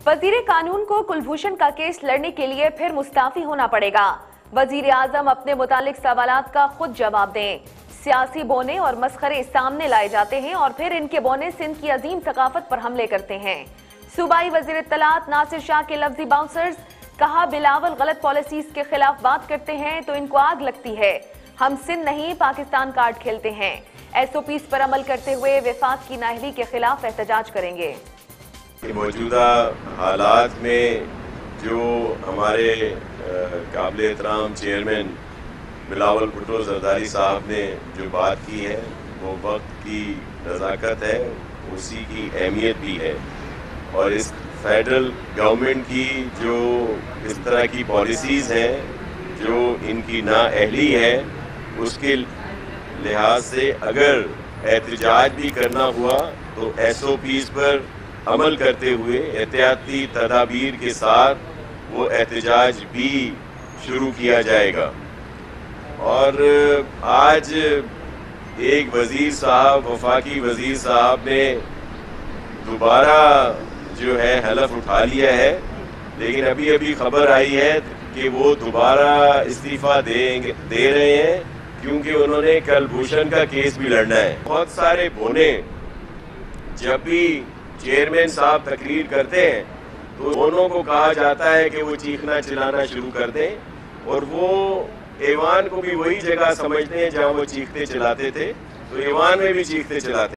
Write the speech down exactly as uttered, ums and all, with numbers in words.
वजीर कानून को कुलभूषण का केस लड़ने के लिए फिर मुस्ताफी होना पड़ेगा। वजीर आजम अपने मुतालिक सवालात का खुद जवाब दें। सियासी बोने और मस्खरे सामने लाए जाते हैं और फिर इनके बोने सिंध की अजीम सकाफत पर हमले करते हैं। सूबाई वजीर इत्तलात नासिर शाह के लफ्जी बाउंसर्स, कहा बिलावल गलत पॉलिसीज के खिलाफ बात करते हैं तो इनको आग लगती है। हम सिंध नहीं पाकिस्तान कार्ड खेलते हैं। एस ओ पीज पर अमल करते हुए वफाक की नाअहली के खिलाफ एहतजाज करेंगे। मौजूदा हालात में जो हमारे काबिल एहतराम चेयरमैन बिलावल भुट्टो जरदारी साहब ने जो बात की है वो वक्त की नज़ाकत है, उसी की अहमियत भी है। और इस फेडरल गवर्नमेंट की जो इस तरह की पॉलिसीज़ हैं, जो इनकी नाअहली है, उसके लिहाज से अगर एहतजाज भी करना हुआ तो एस ओ पीज पर अमल करते हुए एहतियाती तदाबीर के साथ वो एहतजाज भी शुरू किया जाएगा। और आज एक वजीर साहब, वफाकी वजीर साहब ने दोबारा जो है हलफ उठा लिया है, लेकिन अभी अभी खबर आई है कि वो दोबारा इस्तीफा देंगे दे रहे हैं क्योंकि उन्होंने कुलभूषण का केस भी लड़ना है। बहुत सारे बोने जब भी चेयरमैन साहब तकरीर करते हैं तो दोनों को कहा जाता है कि वो चीखना चिल्लाना शुरू कर दें, और वो ऐवान को भी वही जगह समझते हैं जहां वो चीखते चिल्लाते थे, तो ऐवान में भी चीखते चिल्लाते